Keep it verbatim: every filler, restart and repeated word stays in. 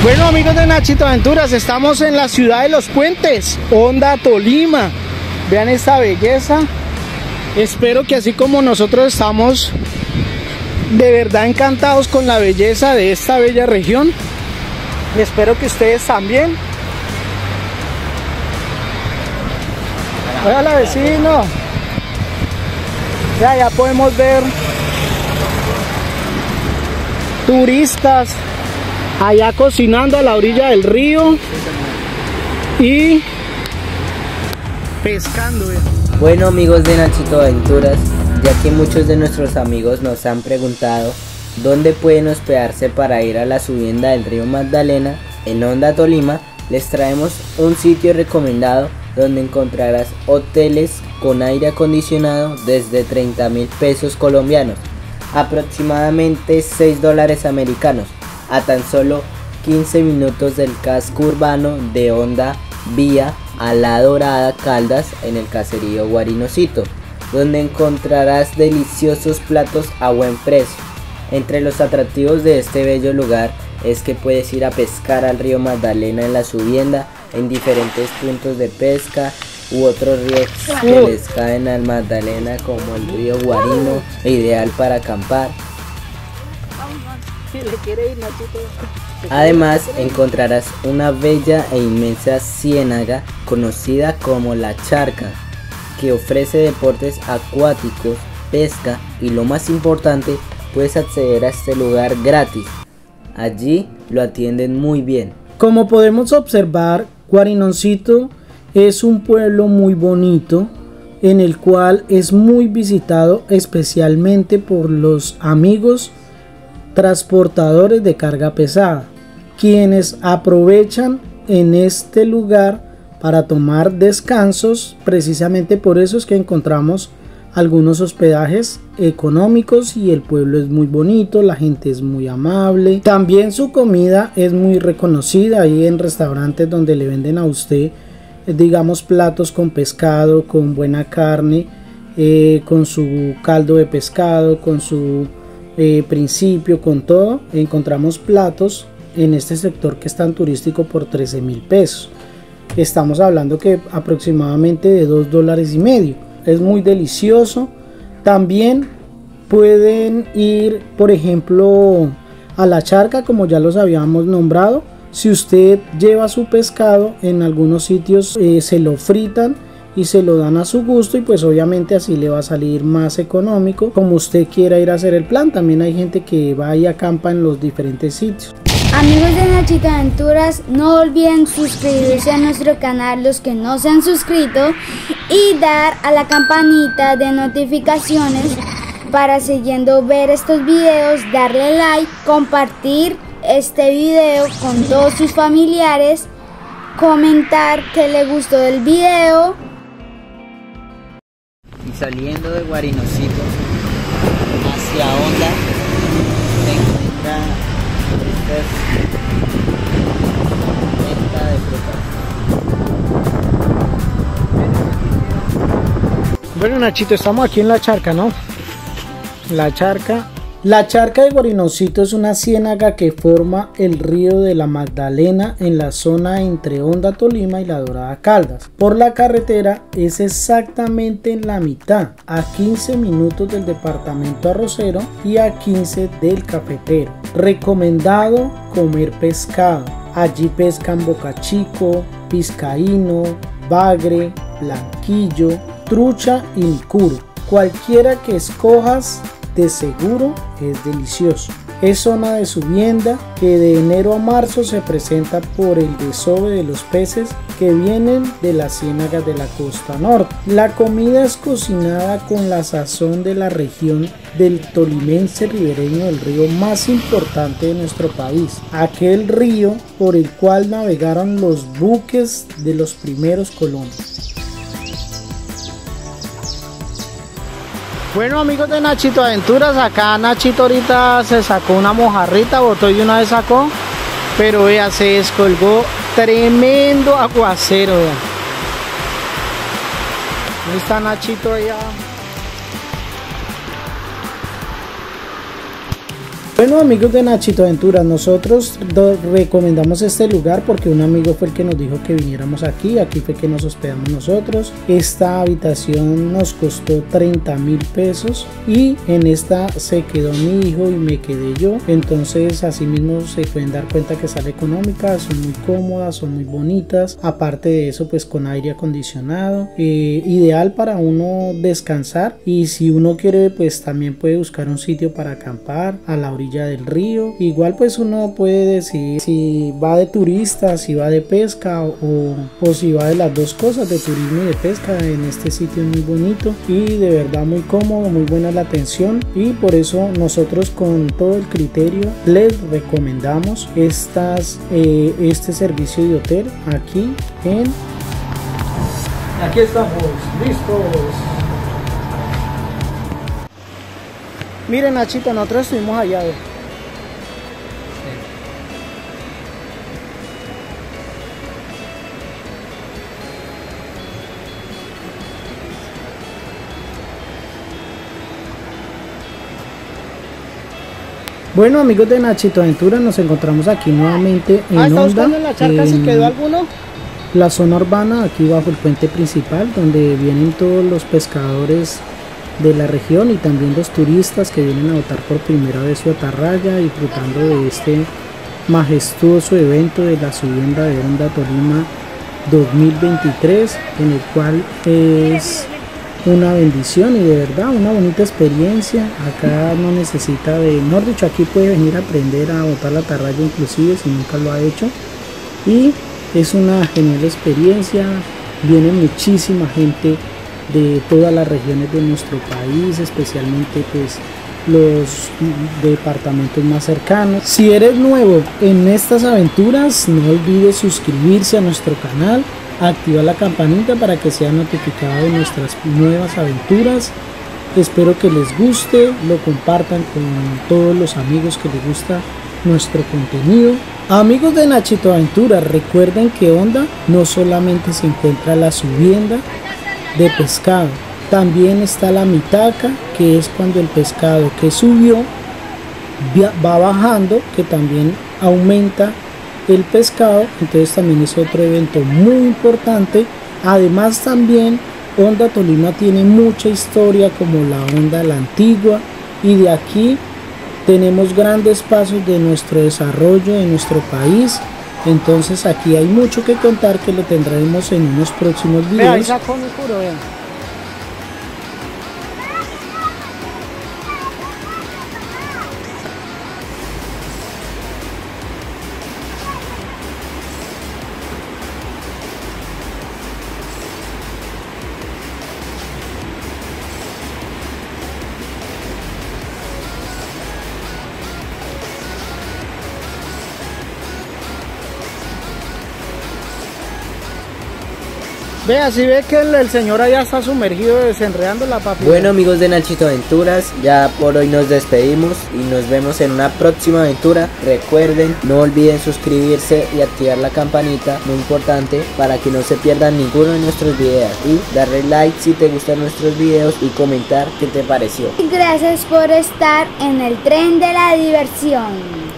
Bueno, amigos de Nachito Aventuras, estamos en la ciudad de los puentes, Honda, Tolima. Vean esta belleza. Espero que así como nosotros estamos de verdad encantados con la belleza de esta bella región, espero que ustedes también. Hola, vecino. Ya, ya podemos ver turistas allá cocinando a la orilla del río y pescando. Bueno, amigos de Nachito Aventuras, ya que muchos de nuestros amigos nos han preguntado dónde pueden hospedarse para ir a la subienda del río Magdalena en Honda, Tolima, les traemos un sitio recomendado donde encontrarás hoteles con aire acondicionado desde treinta mil pesos colombianos, aproximadamente seis dólares americanos, a tan solo quince minutos del casco urbano de Honda, vía a La Dorada, Caldas, en el caserío Guarinocito, donde encontrarás deliciosos platos a buen precio. Entre los atractivos de este bello lugar es que puedes ir a pescar al río Magdalena en la subienda, en diferentes puntos de pesca u otros ríos que les caen al Magdalena, como el río Guarino, ideal para acampar. Además encontrarás una bella e inmensa ciénaga conocida como La Charca, que ofrece deportes acuáticos, pesca y, lo más importante, puedes acceder a este lugar gratis. Allí lo atienden muy bien. Como podemos observar, Guarinoncito es un pueblo muy bonito, en el cual es muy visitado especialmente por los amigos transportadores de carga pesada, quienes aprovechan en este lugar para tomar descansos. Precisamente por eso es que encontramos algunos hospedajes económicos y el pueblo es muy bonito, la gente es muy amable. También su comida es muy reconocida. Ahí en restaurantes donde le venden a usted, digamos, platos con pescado, con buena carne, eh, con su caldo de pescado, con su eh, principio, con todo, encontramos platos en este sector que es tan turístico por trece mil pesos. Estamos hablando que aproximadamente de dos dólares y medio. Es muy delicioso. También pueden ir, por ejemplo, a La Charca, como ya los habíamos nombrado. Si usted lleva su pescado, en algunos sitios eh, se lo fritan y se lo dan a su gusto, y pues obviamente así le va a salir más económico, como usted quiera ir a hacer el plan. También hay gente que va y acampa en los diferentes sitios. Amigos de Nachito Aventuras, no olviden suscribirse a nuestro canal los que no se han suscrito y dar a la campanita de notificaciones para, siguiendo ver estos videos, darle like, compartir este video con todos sus familiares, comentar que le gustó del video. Y saliendo de Guarinocito hacia Honda se encuentra esta de frutas. Bueno, Nachito, estamos aquí en La Charca, ¿no? La Charca. La Charca de Guarinocito es una ciénaga que forma el río de la Magdalena en la zona entre Honda, Tolima y La Dorada, Caldas. Por la carretera es exactamente en la mitad, a quince minutos del departamento arrocero y a quince del cafetero. Recomendado comer pescado. Allí pescan bocachico, pizcaíno, bagre, blanquillo, trucha y licuro. Cualquiera que escojas, de seguro es delicioso. Es zona de subienda que de enero a marzo se presenta por el desove de los peces que vienen de las ciénagas de la costa norte. La comida es cocinada con la sazón de la región del tolimense ribereño del río más importante de nuestro país, aquel río por el cual navegaron los buques de los primeros colonos. Bueno, amigos de Nachito Aventuras, acá Nachito ahorita se sacó una mojarrita, botó y una vez sacó, pero vea, se descolgó tremendo aguacero, vea. Ahí está Nachito allá. Bueno, amigos de Nachito Aventuras, nosotros recomendamos este lugar porque un amigo fue el que nos dijo que viniéramos aquí. Aquí fue que nos hospedamos nosotros. Esta habitación nos costó treinta mil pesos y en esta se quedó mi hijo y me quedé yo. Entonces así mismo se pueden dar cuenta que sale económica, son muy cómodas, son muy bonitas. Aparte de eso, pues con aire acondicionado, eh, ideal para uno descansar, y si uno quiere pues también puede buscar un sitio para acampar a la orilla del río. Igual pues uno puede decidir si va de turista, si va de pesca o, o si va de las dos cosas, de turismo y de pesca. En este sitio es muy bonito y de verdad muy cómodo, muy buena la atención, y por eso nosotros con todo el criterio les recomendamos estas eh, este servicio de hotel aquí en aquí estamos listos. Miren, Nachito, nosotros estuvimos allá. ¿Ve? Bueno, amigos de Nachito Aventura, nos encontramos aquí nuevamente en ah, ¿está Honda, buscando en la charca en si quedó alguno? La zona urbana, aquí bajo el puente principal, donde vienen todos los pescadores de la región y también los turistas que vienen a botar por primera vez su atarraya, disfrutando de este majestuoso evento de la subienda de Honda Tolima dos mil veintitrés, en el cual es una bendición y de verdad una bonita experiencia. Acá no necesita de, mejor dicho, aquí puede venir a aprender a botar la atarraya inclusive si nunca lo ha hecho, y es una genial experiencia. Viene muchísima gente de todas las regiones de nuestro país, especialmente pues los departamentos más cercanos. Si eres nuevo en estas aventuras, no olvides suscribirse a nuestro canal, activar la campanita para que sea notificado de nuestras nuevas aventuras. Espero que les guste, lo compartan con todos los amigos que les gusta nuestro contenido. Amigos de Nachito Aventura, recuerden que Honda no solamente se encuentra la subienda de pescado, también está la mitaca, que es cuando el pescado que subió va bajando, que también aumenta el pescado. Entonces también es otro evento muy importante. Además también Honda Tolima tiene mucha historia, como la Honda la Antigua, y de aquí tenemos grandes pasos de nuestro desarrollo en nuestro país. Entonces aquí hay mucho que contar, que lo tendremos en unos próximos videos. Vea, sacó mi puro, vean. Vea, si ve que el, el señor allá está sumergido desenredando la papilla. Bueno, amigos de Nachito Aventuras, ya por hoy nos despedimos y nos vemos en una próxima aventura. Recuerden, no olviden suscribirse y activar la campanita, muy importante, para que no se pierdan ninguno de nuestros videos, y darle like si te gustan nuestros videos y comentar qué te pareció. Gracias por estar en el tren de la diversión.